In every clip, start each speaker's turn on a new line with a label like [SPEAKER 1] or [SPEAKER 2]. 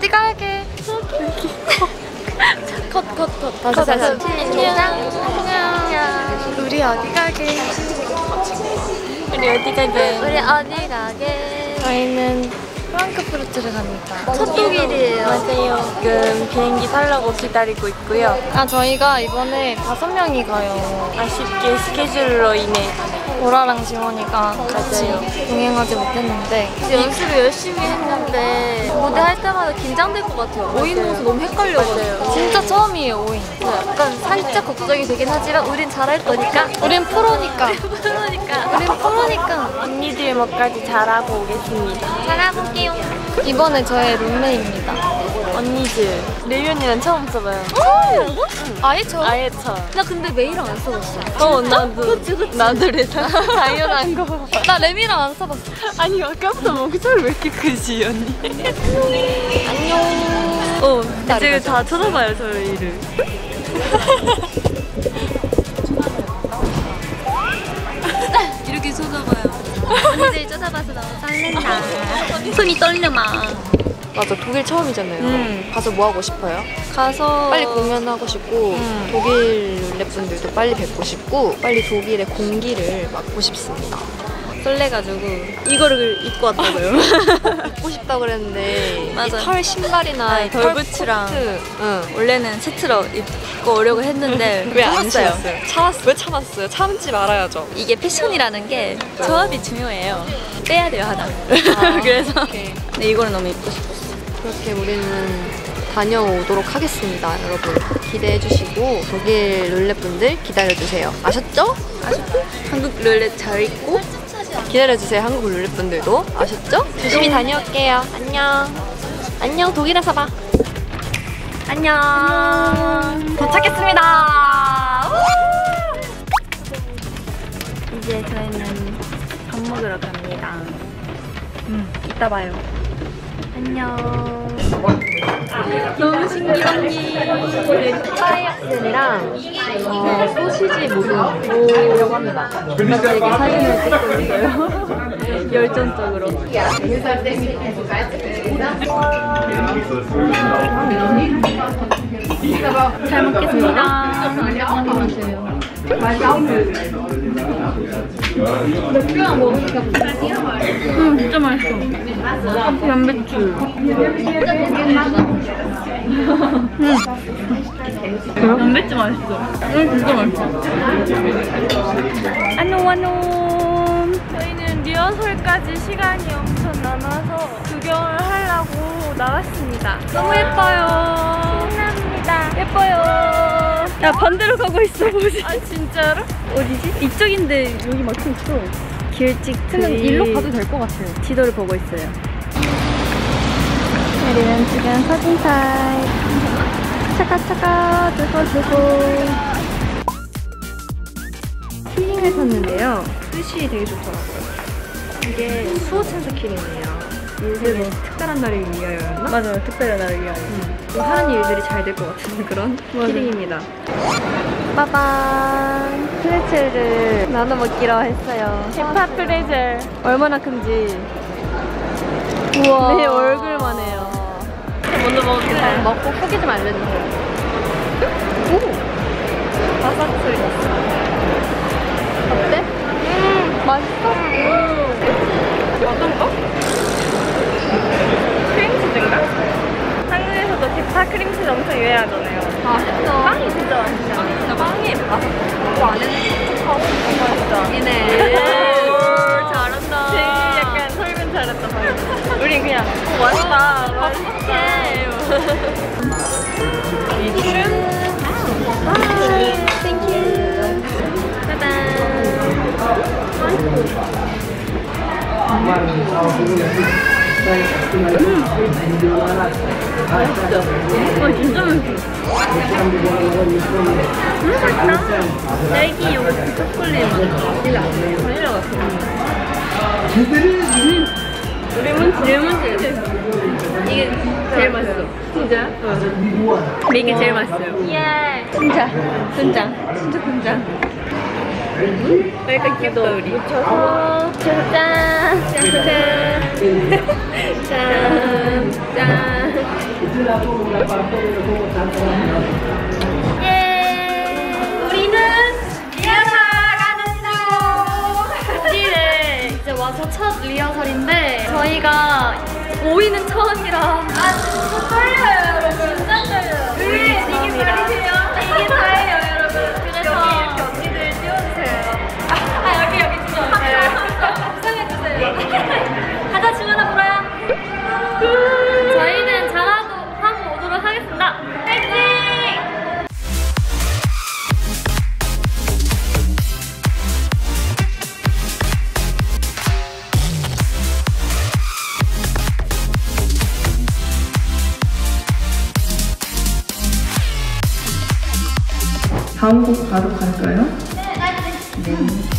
[SPEAKER 1] 어디 가게? 컷. 다시. 안녕. 우리 어디 가게?
[SPEAKER 2] 우리 어디 가게?
[SPEAKER 1] 저희는 프랑크푸르트를 갑니다.
[SPEAKER 2] 첫 독일이에요. 맞아요. 지금 비행기 타려고 기다리고 있고요.
[SPEAKER 1] 저희가 이번에 5명이 가요.
[SPEAKER 2] 아쉽게 스케줄로 인해
[SPEAKER 1] 보라랑 지원이가 같이 동행하지 못했는데
[SPEAKER 2] 연습을 열심히 했는데 무대 할 때마다 긴장될 것 같아요. 5인 모습 너무 헷갈려가지고.
[SPEAKER 1] 진짜 처음이에요, 5인.
[SPEAKER 2] 약간 살짝 걱정이 되긴 하지만 우린 잘할 거니까.
[SPEAKER 1] 우린 프로니까.
[SPEAKER 2] 우린 프로니까. 언니들 뭐까지 잘하고 오겠습니다.
[SPEAKER 1] 잘해볼게요. 이번에 저의 룸메입니다.
[SPEAKER 2] 언니들 레이언이랑 처음 써봐요.
[SPEAKER 1] 처음이라고? 아예 처음?
[SPEAKER 2] 아예 처음.
[SPEAKER 1] 나 근데 메이랑 안 써봤어.
[SPEAKER 2] 나도. 나도 레타 당연한 거.
[SPEAKER 1] 나 레미랑 안 써봤어.
[SPEAKER 2] 아니 아까부터 목소리 왜 이렇게 크지 언니?
[SPEAKER 1] 안녕.
[SPEAKER 2] 이제 다 쳐다봐요 저희를. 이렇게 쳐다봐요.
[SPEAKER 1] 언니들 쳐다봐서 너무 설렌다. 손이 떨려 막.
[SPEAKER 3] 맞아, 독일 처음이잖아요. 가서 뭐 하고 싶어요?
[SPEAKER 2] 가서
[SPEAKER 3] 빨리 공연하고 싶고 독일 룰렛분들도 빨리 뵙고 싶고 빨리 독일의 공기를 맡고 싶습니다.
[SPEAKER 2] 설레가지고 이거를 입고 왔다고요.
[SPEAKER 3] 입고 싶다고 그랬는데
[SPEAKER 2] 맞아.
[SPEAKER 3] 이 털 신발이나 이
[SPEAKER 2] 덜부츠랑 원래는 세트로 입고 오려고 했는데
[SPEAKER 3] 왜 안
[SPEAKER 2] 참았어요.
[SPEAKER 3] 참았어요? 왜 참았어요? 참지 말아야죠.
[SPEAKER 2] 이게 패션이라는 게 조합이 중요해요. 빼야 돼요 하나. 그래서
[SPEAKER 3] 오케이.
[SPEAKER 2] 근데 이거는 너무 입고 싶었어.
[SPEAKER 3] 그렇게 우리는 다녀오도록 하겠습니다. 여러분 기대해 주시고 독일 룰렛분들 기다려주세요. 아셨죠?
[SPEAKER 2] 한국 룰렛 잘 입고
[SPEAKER 3] 기다려주세요. 한국 룰렛분들도 아셨죠? 조심히 다녀올게요. 안녕 독일에서 봐.
[SPEAKER 2] 안녕. 도착했습니다. 이제 저희는 밥 먹으러 갑니다. 이따 봐요. 안녕. 너무 신기한기.
[SPEAKER 3] 파이어슨이랑 소시지 모듬이라고 합니다.
[SPEAKER 2] 제가 이렇게 사진을 찍고 있어요. 열정적으로. 잘 먹겠습니다. 맥주랑 먹으니까 진짜 맛있어. 커피 양배추. 양배추 맛있어. 진짜 맛있어. 안녕. 저희는 리허설까지 시간이 엄청 남아서 구경을 하려고 나왔습니다. 너무 예뻐요. 신납니다. 예뻐요. 야 반대로 가고 있어. 뭐지? 아 진짜로? 어디지? 이쪽인데 여기 막혀있어. 길찍
[SPEAKER 1] 일로 가도 될 것 같아요.
[SPEAKER 2] 지도를 보고 있어요. 우리는 지금 사진 타임. 차가차가 두고두고. 키링을 샀는데요. 끝이 되게 좋더라고요. 이게 수호천사 키링이에요. 인생의 특별한 날을 위하여였나? 맞아요. 특별한 날을 위하여. 하는 일들이 잘 될 것 같은 그런 키링입니다. 빠밤. 프레첼을 나눠 먹기로 했어요. 힙합 프레첼. 얼마나 큰지. 우와. 내 얼굴만 해요. 먼저 먹을게요.
[SPEAKER 3] 먹고 후기 좀 알려주세요.
[SPEAKER 2] 바삭 소리 났어.
[SPEAKER 3] 어때?
[SPEAKER 2] 맛있어? 어떤 거? 크림치즈인가? 한국에서도 기타 크림치즈 엄청 유행하잖아요.
[SPEAKER 3] 맛있어.
[SPEAKER 2] 빵이 진짜 맛있잖아. 빵이 맛있어. 그 안에는 촉촉하고 맛있다.
[SPEAKER 3] 이네.
[SPEAKER 2] 잘한다. 되게 약간 설명 잘했다. 방금. 우린 그냥 맛있다. 맛있게. 땡큐. 짜잔. 진짜 맛있어. 맛있다. 딸기 요거트 초콜릿 맛. 바닐라 같아. 레몬즙. 이게 제일 맛있어. 진짜? 근데 이게 제일 맛있어요. 예. 진짜 분장. 약간 귀엽다 우리. 묻혀서 짠. 짠. 우리는 리허설 가는다. 독일에 이제 와서 첫 리허설인데 저희가 5위는 처음이라 진짜 떨려요 여러분. 진짜 떨려요. 이게 떨리세요? 이게 다예요 여러분. 그래서 여기 이렇게 언니들 띄워주세요. 여기 진짜 구성해주세요. 가자 지원아 보라야. 저희는 잘하고 하고 오도록 하겠습니다. 파이팅!
[SPEAKER 4] 다음 곡 바로 갈까요? 네.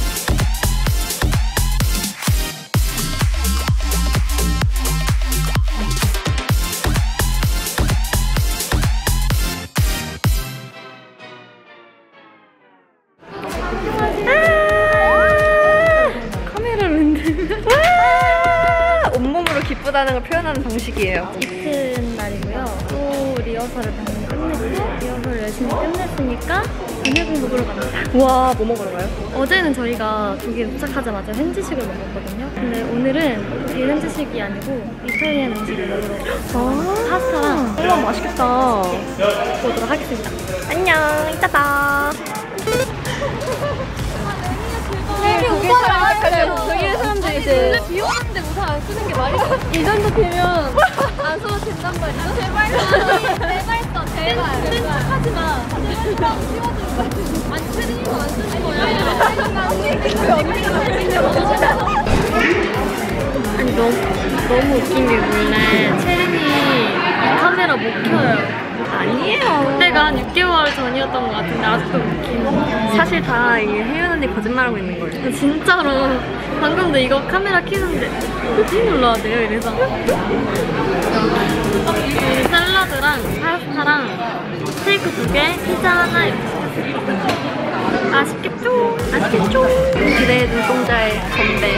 [SPEAKER 2] 카메라를 흔들면 온몸으로 기쁘다는 걸 표현하는 방식이에요. 이틀 날이고요. 또 리허설을 방금 끝냈고 리허설 열심히 끝냈으니까 저녁을 먹으러 갑니다. 와, 뭐 먹으러 가요? 어제는 저희가 독일에 도착하자마자 현지식을 먹었거든요. 근데 오늘은 독일 현지식이 아니고 이탈리안 음식을 먹으러 가요. 파스타랑 우와 맛있겠다. 보도록 하겠습니다. 안녕, 이따 봐. 독일 사람들이 이제 비 오는데 우산 안 쓰는 게 말이 돼. 이 정도 되면 안 써도 된단 말이야. 제발 써, 제발. 쓰는 척하지 마. 제발 씌워주는 거야. 아니 체린이도 안 쓰는 거야. 아니 너무 웃긴 게 원래 체린이 카메라 못 켜요. 아니에요. 그때가 한 6개월 전이었던 것 같은데 아직도 못 켜요. 사실 다 이게 혜연 언니 거짓말하고 있는 거예요. 진짜로 방금도 이거 카메라 켜는데 어디 눌러야 돼요? 이래서 이 샐러드랑 파스타랑 스테이크 2개, 피자 하나 이렇게 시켰습니다. 맛있겠죠? 맛있겠죠? 그래 눈동자의 건배.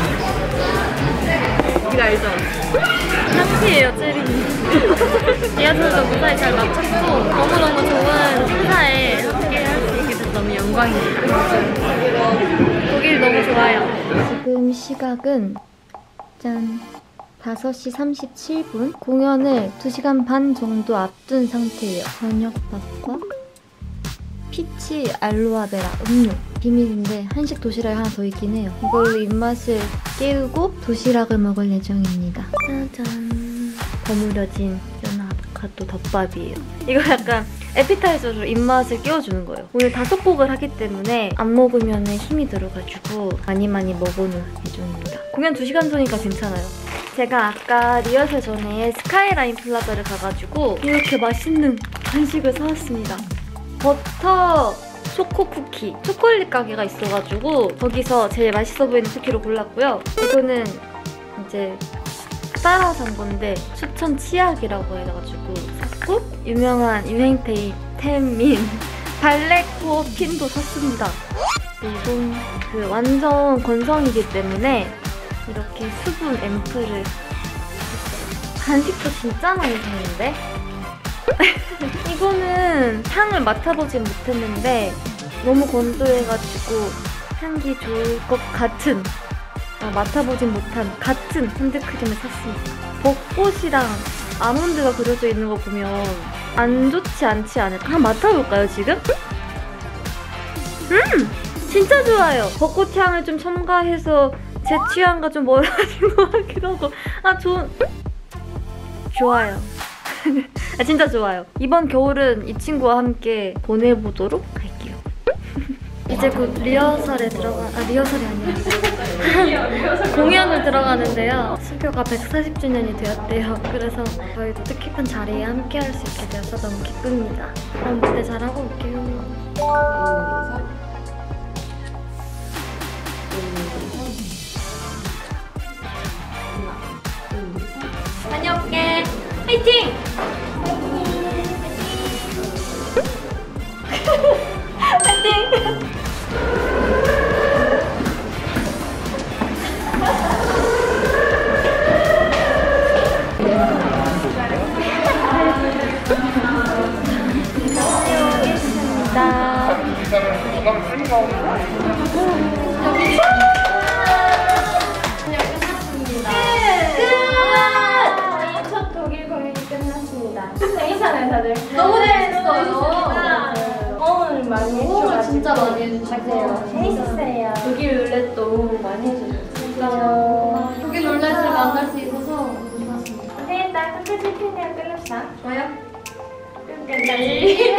[SPEAKER 2] 이거 알죠? 향피예요, 체린이. 리허설도 무사히 잘 마쳤고 너무너무 좋은 행사에 함께 할 수 있게 돼서 너무 영광입니다. 독일 너무 좋아요.
[SPEAKER 1] 지금 시각은 짠 5시 37분. 공연을 2시간 반 정도 앞둔 상태예요. 저녁밥과 피치 알로아베라 음료. 비밀인데 한식 도시락이 하나 더 있긴 해요. 이걸로 입맛을 깨우고 도시락을 먹을 예정입니다. 짜잔. 버무려진 연어 아보카도 덮밥이에요. 이거 약간 에피타이저로 입맛을 깨워주는 거예요. 오늘 5곡을 하기 때문에 안 먹으면 힘이 들어가지고 많이 먹어놓을 예정입니다. 공연 2시간 전이니까 괜찮아요. 제가 아까 리허설 전에 스카이라인 플라자를 가가지고 이렇게 맛있는 간식을 사왔습니다. 버터 초코 쿠키, 초콜릿 가게가 있어가지고 거기서 제일 맛있어 보이는 쿠키로 골랐고요. 이거는 이제 따라서 산 건데 추천 치약이라고 해가지고 샀고, 유명한 유행템인 발레코어 핀도 샀습니다. 이건 그 완전 건성이기 때문에 이렇게 수분 앰플을 샀어요. 간식도 진짜 많이 샀는데 이거는 향을 맡아보진 못했는데 너무 건조해가지고 향기 좋을 것 같은, 맡아보진 못한 같은 핸드크림을 샀습니다. 벚꽃이랑 아몬드가 그려져 있는 거 보면 안 좋지 않지 않을까? 한번 맡아볼까요, 지금? 진짜 좋아요. 벚꽃 향을 좀 첨가해서 제 취향과 좀 멀어진 것 같기도 하고. 좋아요. 진짜 좋아요. 이번 겨울은 이 친구와 함께 보내보도록 할게요. 이제 곧 리허설이 아니라 공연을 들어가는데요. 수표가 140주년이 되었대요. 그래서 저희도 뜻깊은 자리에 함께 할 수 있게 되어서 너무 기쁩니다. 그럼 무대 잘하고 올게요. 다녀올게. 화이팅! 화이팅! 자, 좋아요. 끝까지.